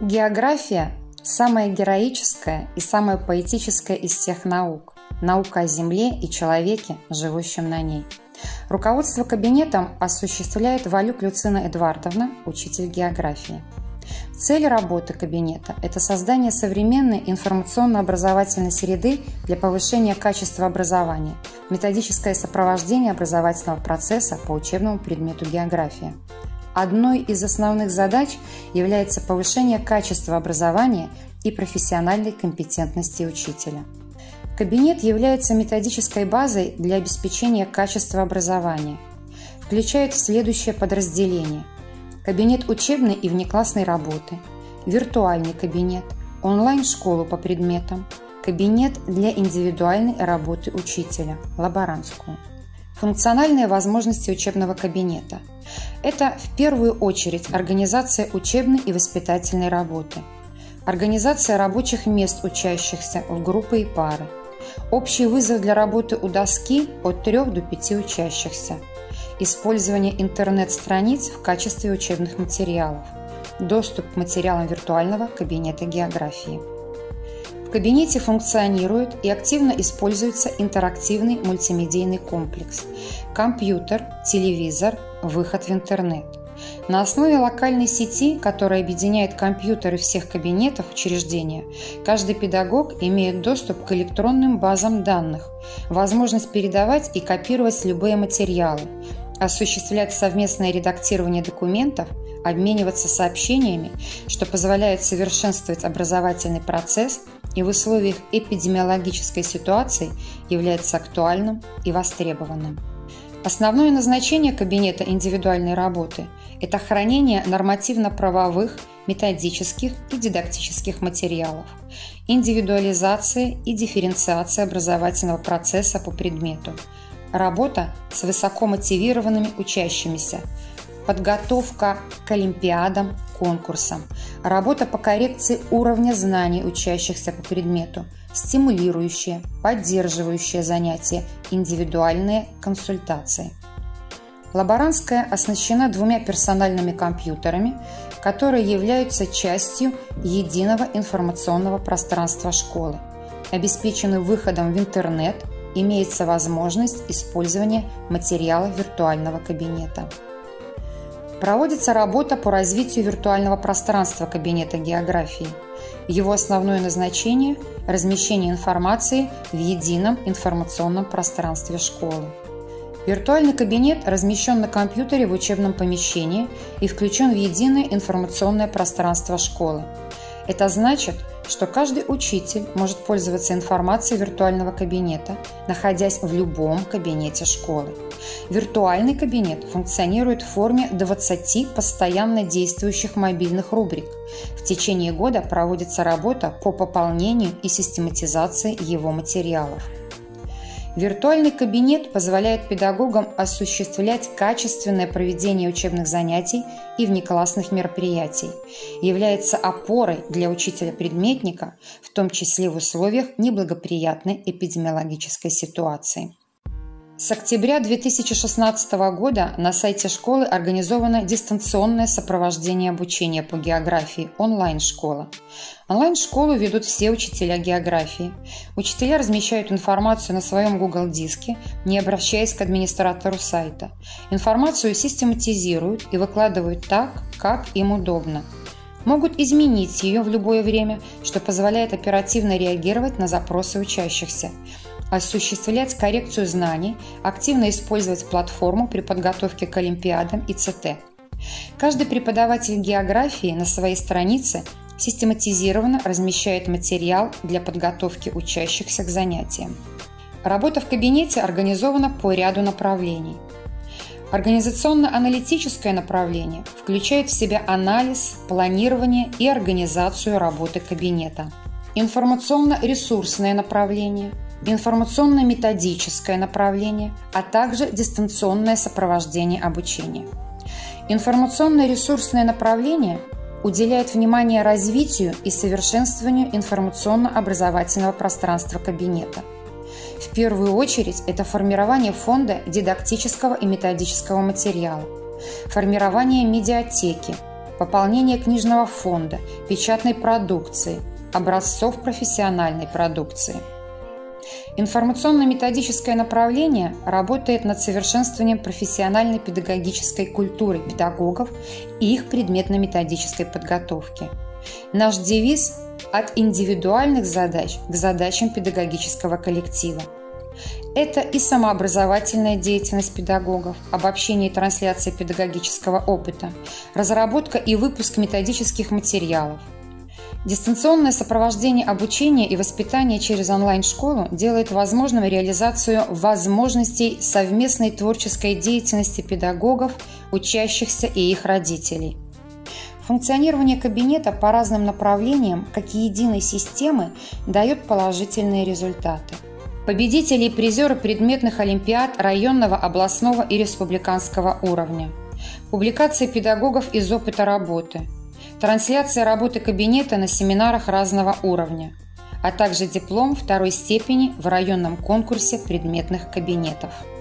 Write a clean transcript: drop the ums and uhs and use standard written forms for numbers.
География – самая героическая и самая поэтическая из всех наук. Наука о Земле и человеке, живущем на ней. Руководство кабинетом осуществляет Валюк Люцина Эдуардовна, учитель географии. Цель работы кабинета – это создание современной информационно-образовательной среды для повышения качества образования, методическое сопровождение образовательного процесса по учебному предмету география. Одной из основных задач является повышение качества образования и профессиональной компетентности учителя. Кабинет является методической базой для обеспечения качества образования. Включает следующее подразделение: кабинет учебной и внеклассной работы, виртуальный кабинет, онлайн-школу по предметам, кабинет для индивидуальной работы учителя, лаборантскую. Функциональные возможности учебного кабинета – это в первую очередь организация учебной и воспитательной работы, организация рабочих мест учащихся в группы и пары, общий вызов для работы у доски от 3 до 5 учащихся, использование интернет-страниц в качестве учебных материалов, доступ к материалам виртуального кабинета географии. В кабинете функционирует и активно используется интерактивный мультимедийный комплекс – компьютер, телевизор, выход в интернет. На основе локальной сети, которая объединяет компьютеры всех кабинетов учреждения, каждый педагог имеет доступ к электронным базам данных, возможность передавать и копировать любые материалы, осуществлять совместное редактирование документов, обмениваться сообщениями, что позволяет совершенствовать образовательный процесс и в условиях эпидемиологической ситуации является актуальным и востребованным. Основное назначение кабинета индивидуальной работы – это хранение нормативно-правовых, методических и дидактических материалов, индивидуализация и дифференциация образовательного процесса по предмету, работа с высокомотивированными учащимися, подготовка к олимпиадам, конкурсам, работа по коррекции уровня знаний учащихся по предмету, стимулирующие, поддерживающие занятия, индивидуальные консультации. Лаборантская оснащена 2 персональными компьютерами, которые являются частью единого информационного пространства школы. Обеспечены выходом в интернет, имеется возможность использования материалов виртуального кабинета. Проводится работа по развитию виртуального пространства кабинета географии. Его основное назначение – размещение информации в едином информационном пространстве школы. Виртуальный кабинет размещен на компьютере в учебном помещении и включен в единое информационное пространство школы. Это значит, что каждый учитель может пользоваться информацией виртуального кабинета, находясь в любом кабинете школы. Виртуальный кабинет функционирует в форме 20 постоянно действующих мобильных рубрик. В течение года проводится работа по пополнению и систематизации его материалов. Виртуальный кабинет позволяет педагогам осуществлять качественное проведение учебных занятий и внеклассных мероприятий, является опорой для учителя-предметника, в том числе в условиях неблагоприятной эпидемиологической ситуации. С октября 2016 года на сайте школы организовано дистанционное сопровождение обучения по географии онлайн-школа. Онлайн-школу ведут все учителя географии. Учителя размещают информацию на своем Google диске, не обращаясь к администратору сайта. Информацию систематизируют и выкладывают так, как им удобно. Могут изменить ее в любое время, что позволяет оперативно реагировать на запросы учащихся, осуществлять коррекцию знаний, активно использовать платформу при подготовке к олимпиадам и ЦТ. Каждый преподаватель географии на своей странице систематизированно размещает материал для подготовки учащихся к занятиям. Работа в кабинете организована по ряду направлений. Организационно-аналитическое направление включает в себя анализ, планирование и организацию работы кабинета. Информационно-ресурсное направление, информационно-методическое направление, а также дистанционное сопровождение обучения. Информационно-ресурсное направление уделяет внимание развитию и совершенствованию информационно-образовательного пространства кабинета. В первую очередь это формирование фонда дидактического и методического материала, формирование медиатеки, пополнение книжного фонда, печатной продукции, образцов профессиональной продукции. Информационно-методическое направление работает над совершенствованием профессиональной педагогической культуры педагогов и их предметно-методической подготовки. Наш девиз – от индивидуальных задач к задачам педагогического коллектива. Это и самообразовательная деятельность педагогов, обобщение и трансляция педагогического опыта, разработка и выпуск методических материалов. Дистанционное сопровождение обучения и воспитания через онлайн-школу делает возможным реализацию возможностей совместной творческой деятельности педагогов, учащихся и их родителей. Функционирование кабинета по разным направлениям, как и единой системы, дает положительные результаты. Победители и призеры предметных олимпиад районного, областного и республиканского уровня. Публикация педагогов из опыта работы. Трансляция работы кабинета на семинарах разного уровня, а также диплом второй степени в районном конкурсе предметных кабинетов.